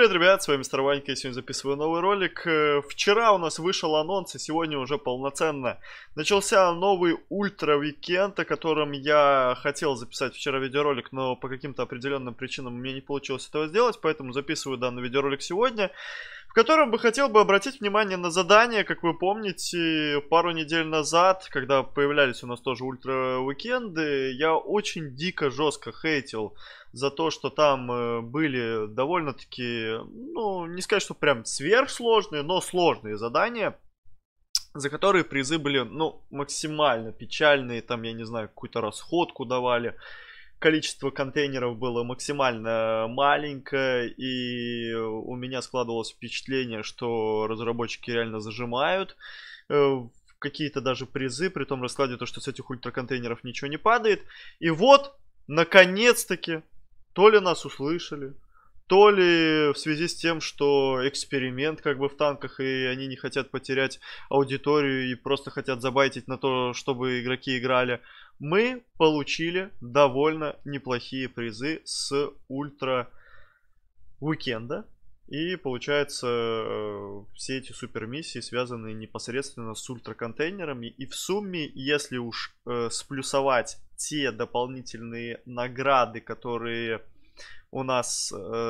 привет, ребят, с вами Старванька, я сегодня записываю новый ролик. Вчера у нас вышел анонс, и сегодня уже полноценно начался новый ультра-викенд, о котором я хотел записать вчера видеоролик, но по каким-то определенным причинам мне не получилось этого сделать, поэтому записываю данный видеоролик сегодня, в котором бы хотел бы обратить внимание на задание. Как вы помните, пару недель назад, когда появлялись у нас тоже ультра-викенды, я очень дико жестко хейтил за то, что там были довольно-таки, ну, не сказать, что прям сверхсложные, но сложные задания, за которые призы были, ну, максимально печальные. Там, я не знаю, какую-то расходку давали, количество контейнеров было максимально маленькое, и у меня складывалось впечатление, что разработчики реально зажимают какие-то даже призы, при том раскладе, то, что с этих ультраконтейнеров ничего не падает. И вот, наконец-таки, то ли нас услышали, то ли в связи с тем, что эксперимент как бы в танках, и они не хотят потерять аудиторию и просто хотят забайтить на то, чтобы игроки играли, мы получили довольно неплохие призы с ультра уикенда. И получается, все эти супер миссии связаны непосредственно с ультраконтейнерами. И в сумме, если уж сплюсовать те дополнительные награды, которые у нас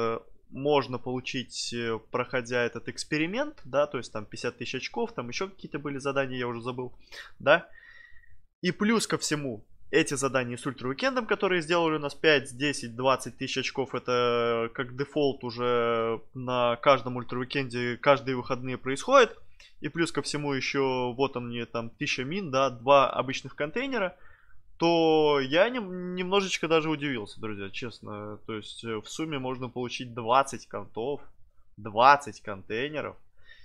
можно получить, проходя этот эксперимент, да, то есть там 50 тысяч очков, там еще какие-то были задания, я уже забыл, да. И плюс ко всему, эти задания с ультра-уикендом, которые сделали у нас 5, 10, 20 тысяч очков, это как дефолт уже на каждом ультра-уикенде, каждые выходные происходит. И плюс ко всему еще, вот он мне там 1000 мин, да, 2 обычных контейнера. То я немножечко даже удивился, друзья, честно. То есть в сумме можно получить 20 контов, 20 контейнеров.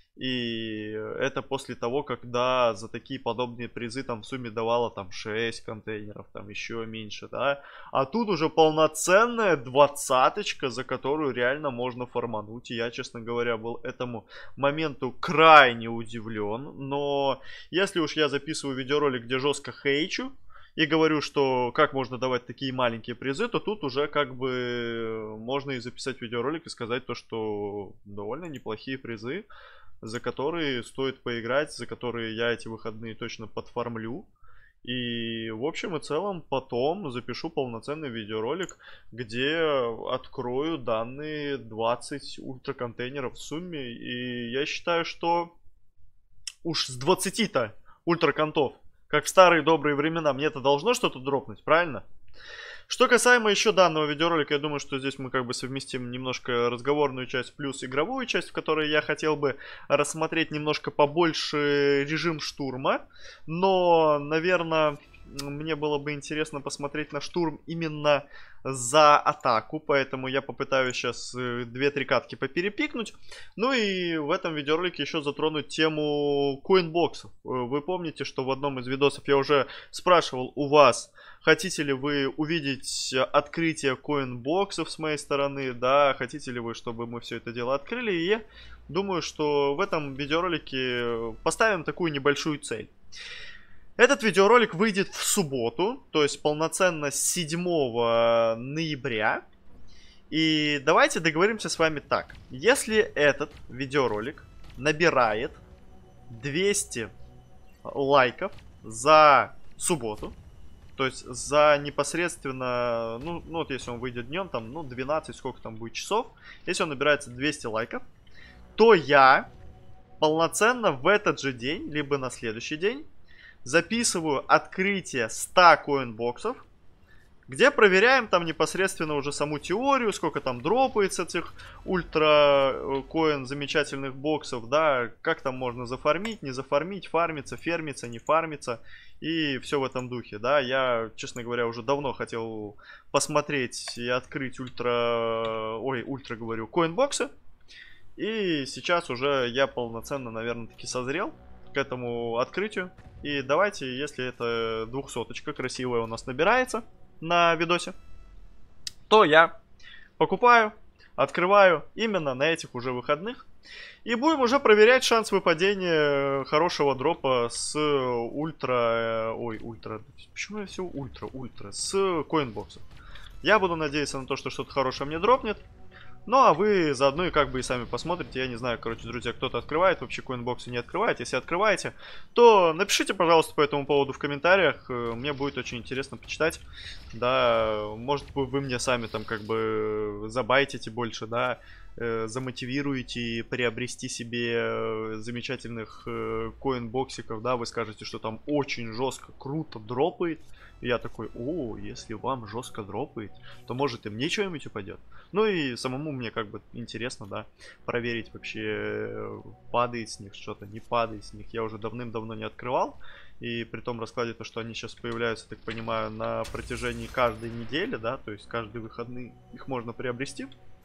И это после того, когда за такие подобные призы там в сумме давало там 6 контейнеров, там еще меньше, да. А тут уже полноценная двадцаточка, за которую реально можно фармануть. И я, честно говоря, был этому моменту крайне удивлен. Но если уж я записываю видеоролик, где жестко хейчу и говорю, что как можно давать такие маленькие призы, то тут уже как бы можно и записать видеоролик и сказать то, что довольно неплохие призы, за которые стоит поиграть, за которые я эти выходные точно подфармлю. И в общем и целом потом запишу полноценный видеоролик, где открою данные 20 ультраконтейнеров в сумме. И я считаю, что уж с 20-то ультраконтов, как в старые добрые времена, мне это должно что-то дропнуть, правильно? Что касаемо еще данного видеоролика, я думаю, что здесь мы как бы совместим немножко разговорную часть плюс игровую часть, в которой я хотел бы рассмотреть немножко побольше режим штурма. Но, наверное, мне было бы интересно посмотреть на штурм именно за атаку, поэтому я попытаюсь сейчас 2-3 катки поперепикнуть. Ну и в этом видеоролике еще затронуть тему коинбоксов. Вы помните, что в одном из видосов я уже спрашивал у вас, хотите ли вы увидеть открытие коинбоксов с моей стороны, да, хотите ли вы, чтобы мы все это дело открыли. И я думаю, что в этом видеоролике поставим такую небольшую цель. Этот видеоролик выйдет в субботу, то есть полноценно с 7 ноября. И давайте договоримся с вами так. Если этот видеоролик набирает 200 лайков за субботу, то есть за непосредственно, ну вот если он выйдет днем, там, ну 12, сколько там будет часов. Если он набирается 200 лайков, то я полноценно в этот же день, либо на следующий день, записываю открытие 100 коинбоксов, где проверяем там непосредственно уже саму теорию, сколько там дропается этих ультра коин замечательных боксов, да, как там можно зафармить, не зафармить, фармиться, фермиться, не фармиться и все в этом духе, да. Я, честно говоря, уже давно хотел посмотреть и открыть коинбоксы, и сейчас уже я полноценно, наверное, таки созрел к этому открытию. И давайте, если это 200-очка красивая у нас набирается на видосе, то я покупаю, открываю именно на этих уже выходных. И будем уже проверять шанс выпадения хорошего дропа с почему я все ультра, с коинбоксов. Я буду надеяться на то, что что-то хорошее мне дропнет. Ну, а вы заодно и как бы и сами посмотрите. Я не знаю, короче, друзья, кто-то открывает, вообще коинбоксы не открывает. Если открываете, то напишите, пожалуйста, по этому поводу в комментариях. Мне будет очень интересно почитать. Да, может быть, вы мне сами там как бы забайтите больше, да, замотивируете приобрести себе замечательных коинбоксиков, да, вы скажете, что там очень жестко, круто дропает. И я такой, о, если вам жестко дропает, то может и мне что-нибудь упадет. Ну и самому мне как бы интересно, да, проверить вообще, падает с них что-то, не падает с них. Я уже давным-давно не открывал. И при том раскладе, то, что они сейчас появляются, так понимаю, на протяжении каждой недели, да, то есть каждые выходные их можно приобрести,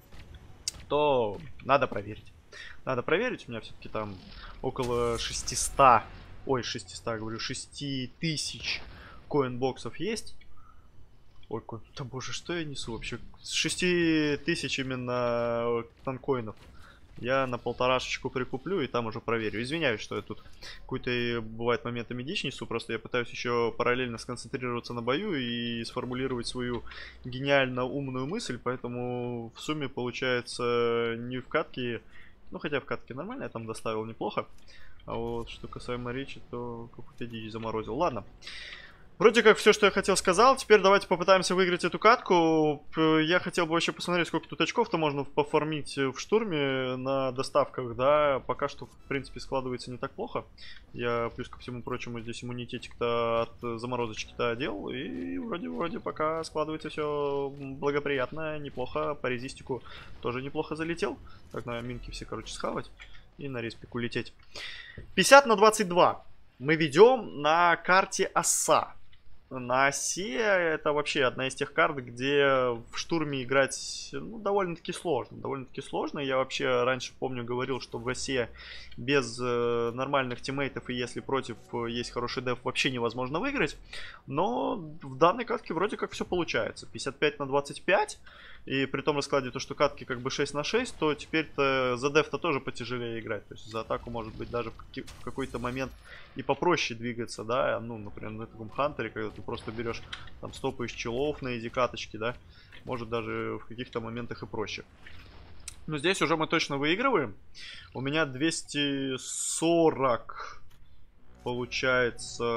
то надо проверить. Надо проверить, у меня все-таки там около 600, ой, 600, говорю, 6000 коинбоксов есть. Ой, да боже, что я несу вообще? С 6000 именно танкоинов. Я на полторашечку прикуплю и там уже проверю. Извиняюсь, что я тут какой-то, бывает, моментами дичь несу. Просто я пытаюсь еще параллельно сконцентрироваться на бою и сформулировать свою гениально умную мысль. Поэтому в сумме получается не в катке. Ну, хотя в катке нормально, я там доставил неплохо. А вот что касаемо речи, то какую-то дичь заморозил. Ладно. Вроде как все, что я хотел, сказал. Теперь давайте попытаемся выиграть эту катку. Я хотел бы вообще посмотреть, сколько тут очков-то можно пофармить в штурме на доставках, да. Пока что, в принципе, складывается не так плохо. Я, плюс ко всему прочему, здесь иммунитетик-то от заморозочки-то одел. И вроде пока складывается все благоприятно, неплохо. По резистику тоже неплохо залетел. Так, на минки все, короче, схавать. И на респику лететь. 50/22. Мы ведем на карте оса. На осе это вообще одна из тех карт, где в штурме играть, ну, довольно-таки сложно. Довольно-таки сложно. Я вообще раньше, помню, говорил, что в осе без нормальных тиммейтов и если против есть хороший деф, вообще невозможно выиграть. Но в данной катке вроде как все получается. 55/25. И при том раскладе, то, что катки как бы 6/6, то теперь-то за деф-то тоже потяжелее играть. То есть за атаку может быть даже в какой-то момент и попроще двигаться, да. Ну, например, на таком хантере, когда ты просто берешь, там, стопаешь челов на изи каточки, да. Может даже в каких-то моментах и проще. Но здесь уже мы точно выигрываем. У меня 240 получается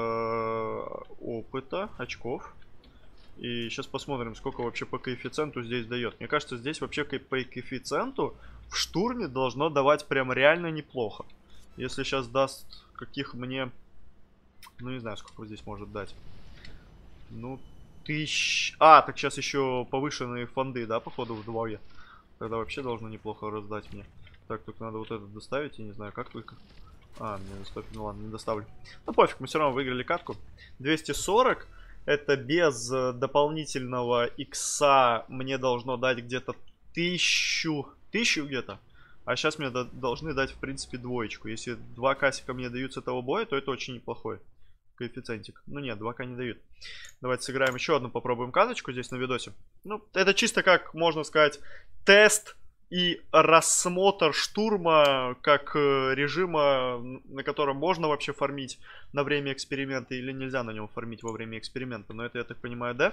опыта, очков. И сейчас посмотрим, сколько вообще по коэффициенту здесь дает. Мне кажется, здесь вообще по коэффициенту в штурме должно давать прям реально неплохо. Если сейчас даст каких мне... Ну, не знаю, сколько здесь может дать. Ну, 1000... А, так сейчас еще повышенные фонды, да, походу, в вдвое. Тогда вообще должно неплохо раздать мне. Так, только надо вот этот доставить, я не знаю, как только... А, мне доставить, ну ладно, не доставлю. Ну, пофиг, мы все равно выиграли катку. 240... Это без дополнительного икса мне должно дать где-то 1000 где-то. А сейчас мне должны дать, в принципе, двоечку. Если 2 касика мне дают с этого боя, то это очень неплохой коэффициентик. Ну нет, 2к не дают. Давайте сыграем еще одну, попробуем каточку здесь на видосе. Ну, это чисто как, можно сказать, тест и рассмотр штурма как режима, на котором можно вообще фармить на время эксперимента или нельзя на нем фармить во время эксперимента. Но это, я так понимаю, деф.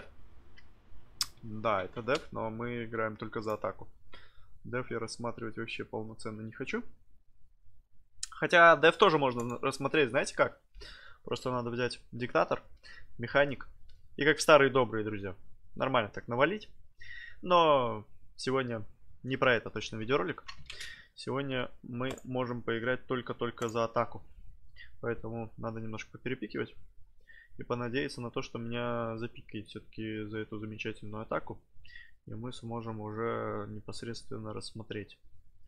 Да, это деф, но мы играем только за атаку. Деф я рассматривать вообще полноценно не хочу. Хотя деф тоже можно рассмотреть, знаете как? Просто надо взять диктатор, механик. И как в старые добрые, друзья. Нормально так навалить. Но сегодня... Не про это точно видеоролик. Сегодня мы можем поиграть только за атаку. Поэтому надо немножко поперепикивать. И понадеяться на то, что меня запикает все-таки за эту замечательную атаку. И мы сможем уже непосредственно рассмотреть.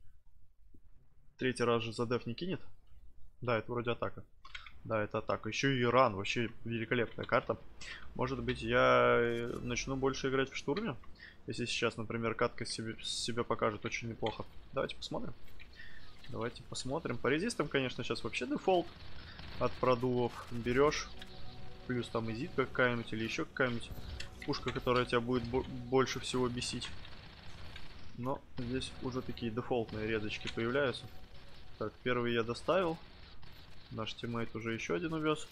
Третий раз же за деф не кинет. Да, это вроде атака. Да, это атака. Еще и Иран. Вообще великолепная карта. Может быть, я начну больше играть в штурме. Если сейчас, например, катка себя покажет очень неплохо. Давайте посмотрим. Давайте посмотрим. По резистам, конечно, сейчас вообще дефолт от продувов. Берешь. Плюс там изитка какая-нибудь или еще какая-нибудь пушка, которая тебя будет больше всего бесить. Но здесь уже такие дефолтные резочки появляются. Так, первый я доставил. Наш тиммейт уже еще один увез.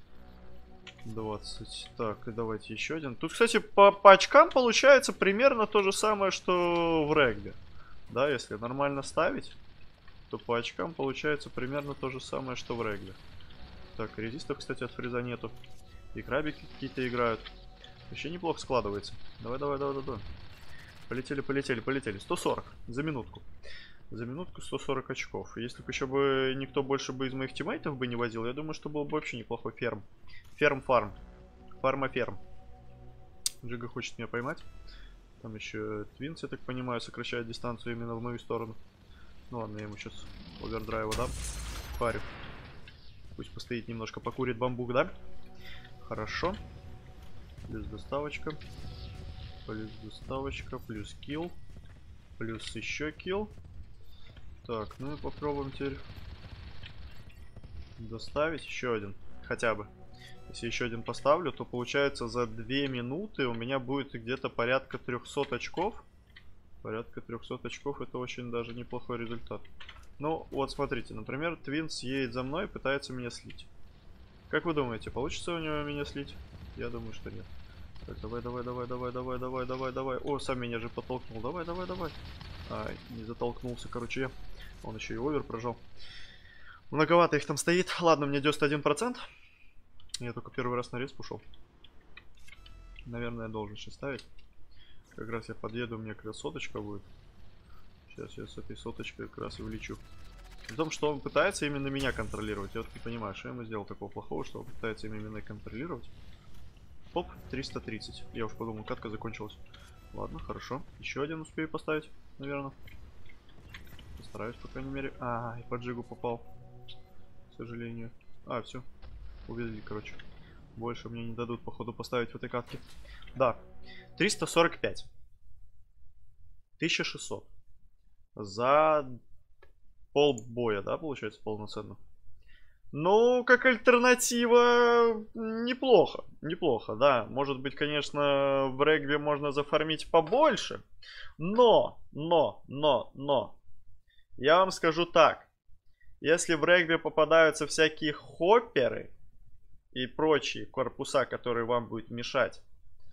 20. Так, и давайте еще один. Тут, кстати, по очкам получается примерно то же самое, что в регби. Да, если нормально ставить, то по очкам получается примерно то же самое, что в регби. Так, резистов, кстати, от фриза нету. И крабики какие-то играют. Вообще неплохо складывается. Давай, давай, давай, давай. Полетели, полетели, полетели. 140 за минутку. За минутку 140 очков. Если бы еще бы никто больше бы из моих тиммейтов бы не возил, я думаю, что был бы вообще неплохой ферм. Ферм-фарм. Фарма-ферм. Джига хочет меня поймать. Там еще Твинс, я так понимаю, сокращает дистанцию именно в мою сторону. Ну ладно, я ему сейчас овердрайва дам. Парю. Пусть постоит немножко, покурит бамбук, да? Хорошо. Плюс доставочка. Плюс доставочка. Плюс килл. Плюс еще килл. Так, ну и попробуем теперь доставить еще один. Хотя бы. Если еще один поставлю, то получается за 2 минуты у меня будет где-то порядка 300 очков. Порядка 300 очков, это очень даже неплохой результат. Ну, вот смотрите, например, Твинс едет за мной и пытается меня слить. Как вы думаете, получится у него меня слить? Я думаю, что нет. Так, давай, давай, давай, давай, давай, давай, давай, давай. О, сам меня же подтолкнул. Давай, давай, давай. Ай, не затолкнулся, короче, я. Он еще и овер прожал. Многовато их там стоит. Ладно, мне 91%. Я только первый раз на рейс пошел. Наверное, я должен сейчас ставить. Как раз я подъеду, у меня как раз соточка будет. Сейчас я с этой соточкой как раз и влечу. При том, что он пытается именно меня контролировать. Я вот не понимаю, что я ему сделал такого плохого, что он пытается именно меня контролировать. Оп, 330. Я уж подумал, катка закончилась. Ладно, хорошо. Еще один успею поставить, наверное. Постараюсь, по крайней мере. А, и по джигу попал. К сожалению. А, все. Увидели, короче. Больше мне не дадут, походу, поставить в этой катке. Да. 345. 1600. За полбоя, да, получается, полноценно. Ну, как альтернатива, неплохо. Неплохо, да. Может быть, конечно, в регби можно зафармить побольше. Но. Я вам скажу так. Если в регби попадаются всякие хопперы и прочие корпуса, которые вам будут мешать,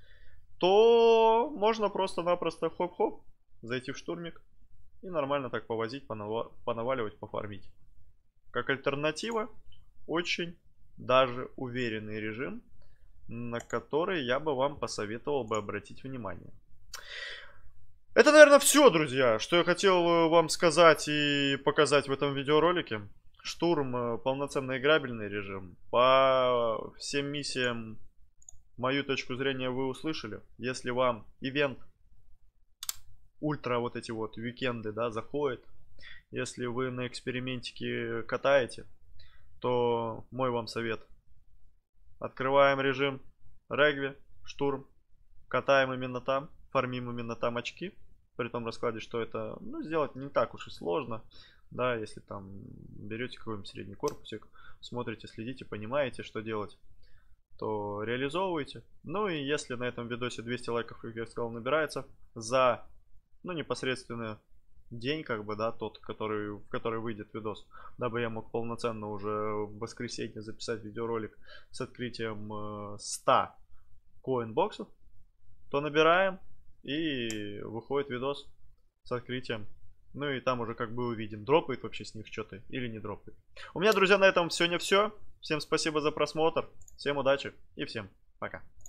то можно просто-напросто хоп-хоп, зайти в штурмик и нормально так повозить, понаваливать, пофармить. Как альтернатива, очень даже уверенный режим, на который я бы вам посоветовал бы обратить внимание. Это, наверное, все, друзья, что я хотел вам сказать и показать в этом видеоролике. Штурм, полноценный играбельный режим. По всем миссиям мою точку зрения вы услышали. Если вам ивент, ультра вот эти вот уикенды, да, заходит, если вы на экспериментике катаете, то мой вам совет. Открываем режим регби, штурм, катаем именно там, фармим именно там очки. При том раскладе, что это, ну, сделать не так уж и сложно. Да, если там берете какой-нибудь средний корпусик, смотрите, следите, понимаете, что делать, то реализовывайте. Ну и если на этом видосе 200 лайков, как я сказал, набирается за, ну, непосредственно день, как бы, да, тот, в который выйдет видос, дабы я мог полноценно уже в воскресенье записать видеоролик с открытием 100 коинбоксов, то набираем и выходит видос с открытием. Ну и там уже как бы увидим, дропает вообще с них что-то или не дропает. У меня, друзья, на этом сегодня все. Всем спасибо за просмотр, всем удачи и всем пока.